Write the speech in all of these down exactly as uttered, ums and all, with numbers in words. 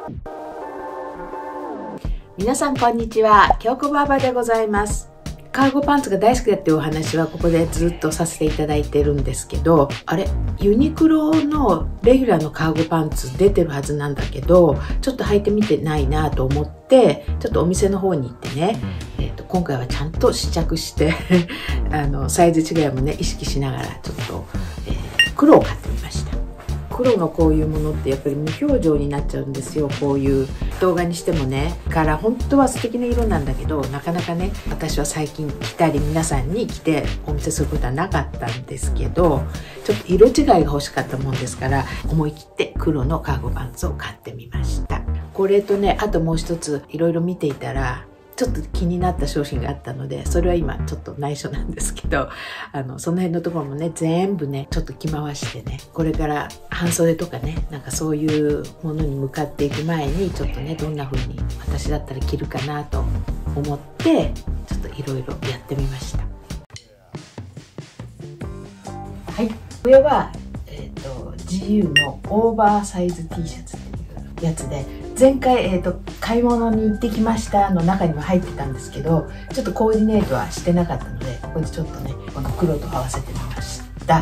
皆さんこんにちは、京子ばあばでございます。カーゴパンツが大好きだっていうお話はここでずっとさせていただいてるんですけど、あれユニクロのレギュラーのカーゴパンツ出てるはずなんだけど、ちょっと履いてみてないなと思ってちょっとお店の方に行ってね、えー、と今回はちゃんと試着してあのサイズ違いもね意識しながらちょっと、えー、黒を買ってみました。黒のこういうものってやっぱり無表情になっちゃうんですよ。こういう動画にしてもね、から本当は素敵な色なんだけど、なかなかね私は最近着たり皆さんに着てお見せすることはなかったんですけど、ちょっと色違いが欲しかったもんですから思い切って黒のカーゴパンツを買ってみました。これとね、あともう一ついろいろ見ていたらちょっと気になった商品があったので、それは今ちょっと内緒なんですけど、あのその辺のところもね全部ねちょっと着回してね、これから半袖とかね、なんかそういうものに向かっていく前にちょっとねどんな風に私だったら着るかなと思ってちょっといろいろやってみました。はい、上は、えーと、ジーユー のオーバーサイズ T シャツっていうやつで、前回、えーと、買い物に行ってきましたの中にも入ってたんですけど、ちょっとコーディネートはしてなかったので、ここでちょっとねこの黒と合わせてみました。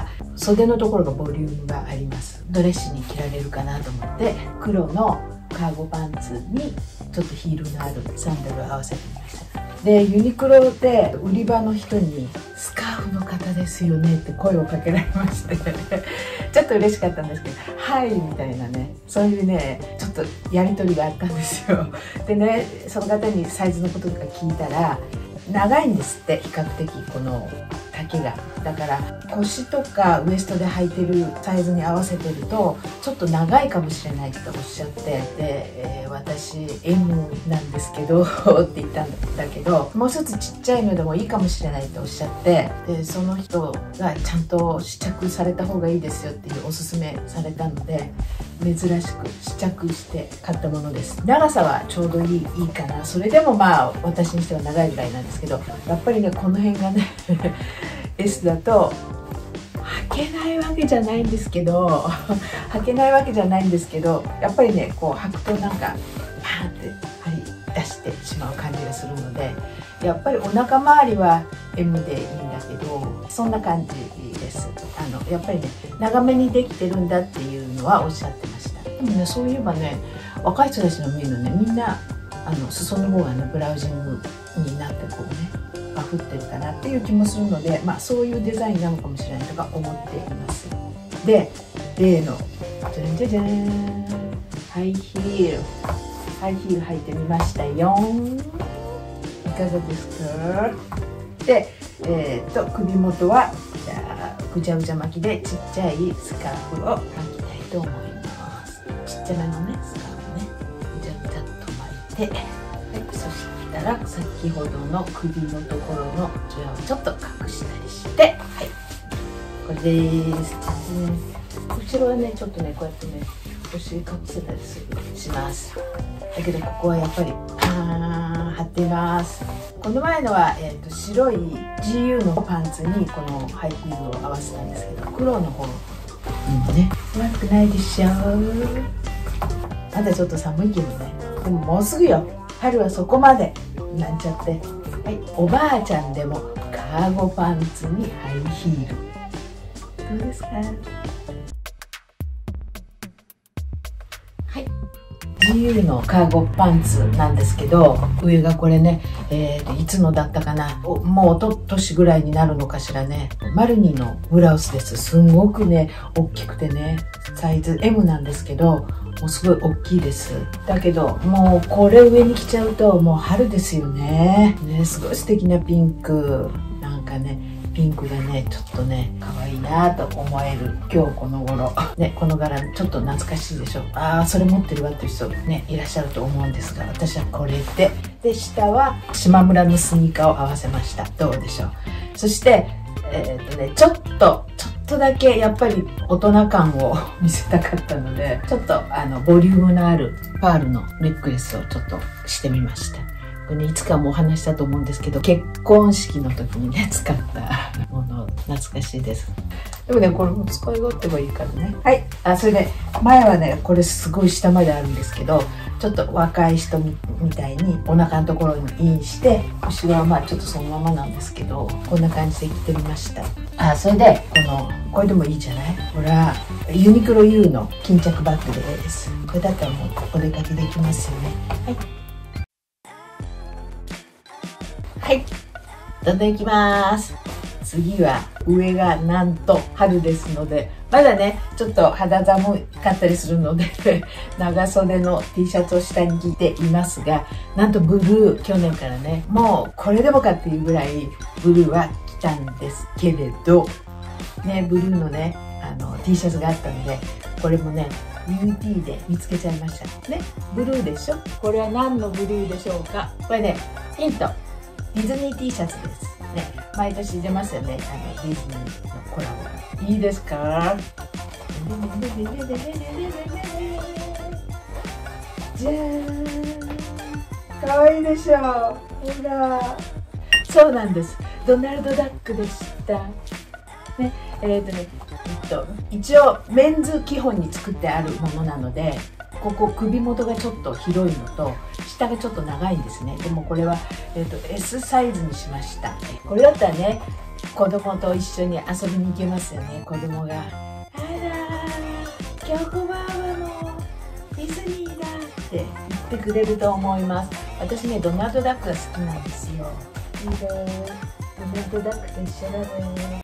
袖のところがボリュームがあります。ドレッシュに着られるかなと思って黒のカーゴパンツにちょっとヒールのあるサンダルを合わせてみました。でユニクロで売り場の人に「スカーフの方ですよね」って声をかけられましてちょっと嬉しかったんですけど「はい」みたいなね、そういうねちょっとやり取りがあったんですよ。でね、その方にサイズのこととか聞いたら、長いんですって、比較的この丈が。だから腰とかウエストで履いてるサイズに合わせてるとちょっと長いかもしれないっておっしゃって、で、えー、私 エム なんですけどって言ったんだけど、もう一つちっちゃいのでもいいかもしれないっておっしゃって、でその人がちゃんと試着された方がいいですよっていうおすすめされたので、珍しく試着して買ったものです。長さはちょうどいい、いいかな。それでもまあ私にしては長いぐらいなんですけど、やっぱりねこの辺がねエス だと履けないわけじゃないんですけど履けないわけじゃないんですけどやっぱりねこう履くとなんかパーンって張り出してしまう感じがするので、やっぱりお腹周りは エム でいいんだけど、そんな感じです。あのやっぱりね長めにできてるんだっていうのはおっしゃってました。でもね、そういえばね若い人たちの見るのね、みんなあの裾の方がねブラウジングになってこうねバフってるかなっていう気もするので、まあそういうデザインなのかもしれないとか思っています。で、例のじゃんじゃじゃーん、ハイヒールハイヒール履いてみましたよ。いかがですか？で、えー、っと首元はじゃあぐちゃぐちゃ巻きでちっちゃいスカーフを巻きたいと思います。ちっちゃめのねスカーフねぐちゃぐちゃっと巻いて、はい、そしたら先ほどの首のところのじわをちょっと隠したりして、はい、これです。後ろはねちょっとねこうやってねお尻隠せたりするします。だけどここはやっぱりパーン貼っています。この前のは、えー、と白い ジーユー のパンツにこのハイヒールを合わせたんですけど、黒の方うんね悪くないでしょ。まだちょっと寒いけどね、でももうすぐよ、春はそこまでなんちゃって、はい、おばあちゃんでもカーゴパンツにハイヒールどうですか？はい、ジーユー のカーゴパンツなんですけど、上がこれね、えー、といつのだったかな、もうおととしぐらいになるのかしらね、マルニのブラウスです。すんごくね大きくてねサイズ エム なんですけど、もうすごい大きいです。だけどもうこれ上に着ちゃうともう春ですよね。ね、すごい素敵なピンク、なんかねピンクがねちょっとね可愛いなと思える今日この頃ね、この柄ちょっと懐かしいでしょ。ああそれ持ってるわっていう人ねいらっしゃると思うんですが、私はこれでで下は島村のスニーカーを合わせました。どうでしょう。そしてえー、っとねちょっとちょっとだけやっぱり大人感を見せたかったので、ちょっとあのボリュームのあるパールのネックレスをちょっとしてみました。ここれねいつかもお話したと思うんですけど、結婚式の時にね使ったもの懐かしいです。でもねこれも使い勝手がいいからね。はい。あ、それで前はねこれすごい下まであるんですけど、ちょっと若い人 み, みたいにお腹のところにインして、後ろはまあちょっとそのままなんですけど、こんな感じで着てみました。あ、それでこのこれでもいいじゃない。ほらユニクロ ユー の巾着バッグです。これだったらもうお出かけできますよね。はいはい、どんどんいきます。次は上がなんと春ですので、まだねちょっと肌寒かったりするので長袖の T シャツを下に着ていますが、なんとブルー、去年からねもうこれでもかっていうぐらいブルーは着たんですけれどね、ブルーのねあの T シャツがあったので、これもね ユーティー で見つけちゃいましたね。ブルーでしょ。これは何のブルーでしょうか。これねヒント、ディズニー T シャツですね。毎年出ますよね、あのディズニーのコラボが。いいですか。じゃーん、かわいいでしょう。ほら、そうなんです、ドナルドダックでしたね。えっとね、えっと一応メンズ基本に作ってあるものなので、ここ首元がちょっと広いのと下がちょっと長いんですね。でもこれは、えー、と エス サイズにしました。これだったらね子供と一緒に遊びに行けますよね。子供が「あら京子ばあばもディズニーだ」って言ってくれると思います。私ねドナルドダックが好きなんですよ。いいです。ドナルドダックと一緒だね。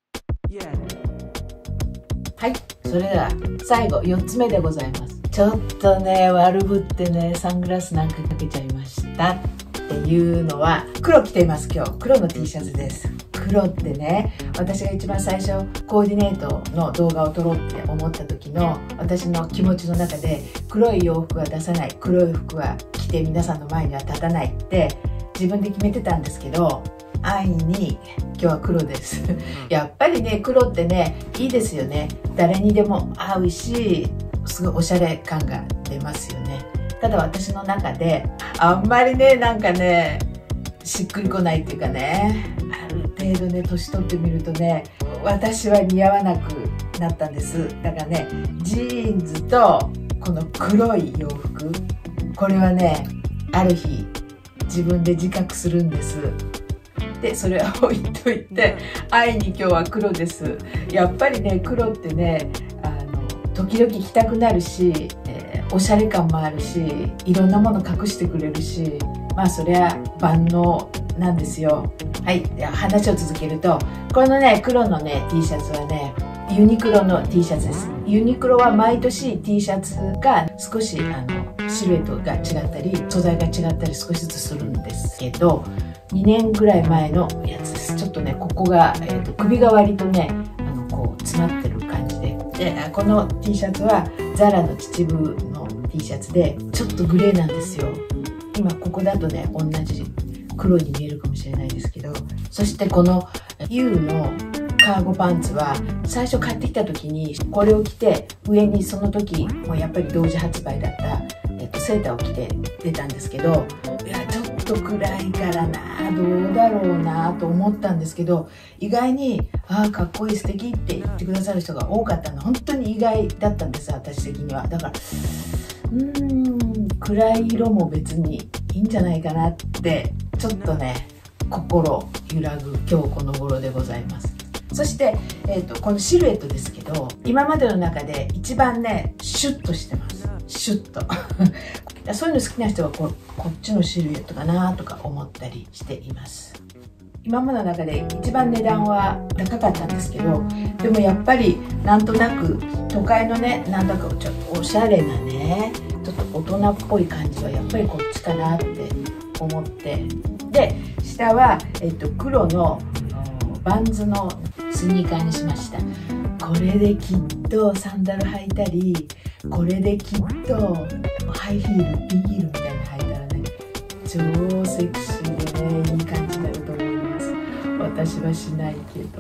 はい、それでは最後よっつめでございます。ちょっとね悪ぶってねサングラスなんかかけちゃいましたっていうのは、黒着ています。今日黒の T シャツです。黒ってね、私が一番最初コーディネートの動画を撮ろうって思った時の私の気持ちの中で、黒い洋服は出さない、黒い服は着て皆さんの前には立たないって自分で決めてたんですけど、安易に今日は黒ですやっぱりね黒ってねいいですよね。誰にでも合うし、すごいおしゃれ感が出ますよね。ただ私の中であんまりねなんかねしっくりこないっていうかね、ある程度ね年取ってみるとね私は似合わなくなったんです。だからねジーンズとこの黒い洋服、これはねある日自分で自覚するんです。でそれは置いといて、安易に今日は黒です。やっぱりね黒ってねあの時々着たくなるし、えー、おしゃれ感もあるし、いろんなもの隠してくれるし、まあそりゃ万能なんですよ。はい、では話を続けると、このね黒のね T シャツはねユニクロの T シャツです。ユニクロは毎年 T シャツが少しあのシルエットが違ったり素材が違ったり少しずつするんですけど、にねんぐらい前のやつです。ちょっとねここが、えー、と首が割とねあのこう詰まってる感じで、でこの T シャツはザラの秩父の T シャツでちょっとグレーなんですよ。今ここだとね同じ黒に見えるかもしれないですけど、そしてこの ユー のカーゴパンツは最初買ってきた時にこれを着て上にその時もうやっぱり同時発売だった、えっと、セーターを着て出たんですけど、いやちょっと暗いからなどうだろうなと思ったんですけど、意外に「ああかっこいい素敵って言ってくださる人が多かったの。本当に意外だったんです私的には。だからうーん暗い色も別にいいんじゃないかなってちょっとね心揺らぐ今日この頃でございます。そして、えー、とこのシルエットですけど、今までの中で一番ねシュッとしてます。シュッとそういうの好きな人はここっちのシルエットかなとか思ったりしています。今までの中で一番値段は高かったんですけど、でもやっぱりなんとなく都会のねなんだかちょっとおしゃれなねちょっと大人っぽい感じはやっぱりこっちかなって思って、で下は、えっと、黒のバンズのスニーカーにしました。これできっとサンダル履いたり、これできっとハイヒール、ビーヒールみたいなの履いたらね超セクシーでねいい感じになると思います。私はしないけど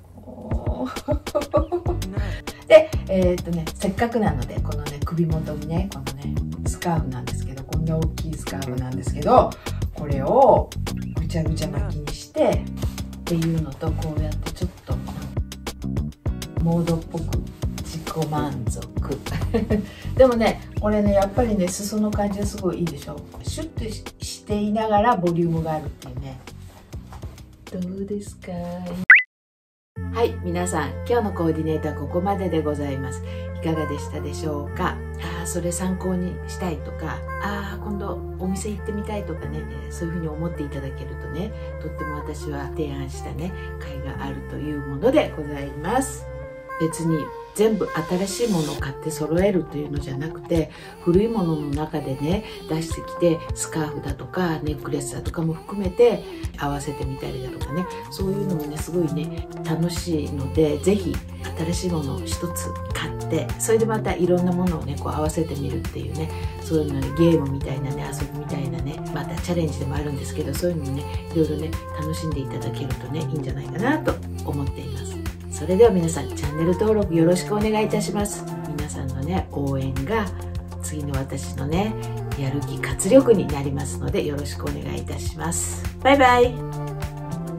で、えーっとね、せっかくなのでこのね首元にねこのねスカーフなんですけど、こんな大きいスカーフなんですけど、 これをぐちゃぐちゃ巻きにしてっていうのと、こうやってちょっとモードっぽく自己満足でもねこれねやっぱりね裾の感じがすごいいいでしょ。シュッとしていながらボリュームがあるっていうね。どうですか？はい、皆さん今日のコーディネートはここまででございます。いかがでしたでしょうか？ああそれ参考にしたいとか、ああ今度お店行ってみたいとかね、そういうふうに思っていただけるとね、とっても私は提案したね甲斐があるというものでございます。別に全部新しいものを買って揃えるというのじゃなくて、古いものの中でね出してきて、スカーフだとかネックレスだとかも含めて合わせてみたりだとかね、そういうのもねすごいね楽しいので、ぜひ新しいものを一つ買って、それでまたいろんなものをねこう合わせてみるっていうね、そういうのねゲームみたいなね遊びみたいなね、またチャレンジでもあるんですけど、そういうのもねいろいろね楽しんでいただけるとねいいんじゃないかなと思っています。それでは皆さんチャンネル登録よろしくお願いいたします。皆さんのね応援が次の私のねやる気活力になりますのでよろしくお願いいたします。バイバイ。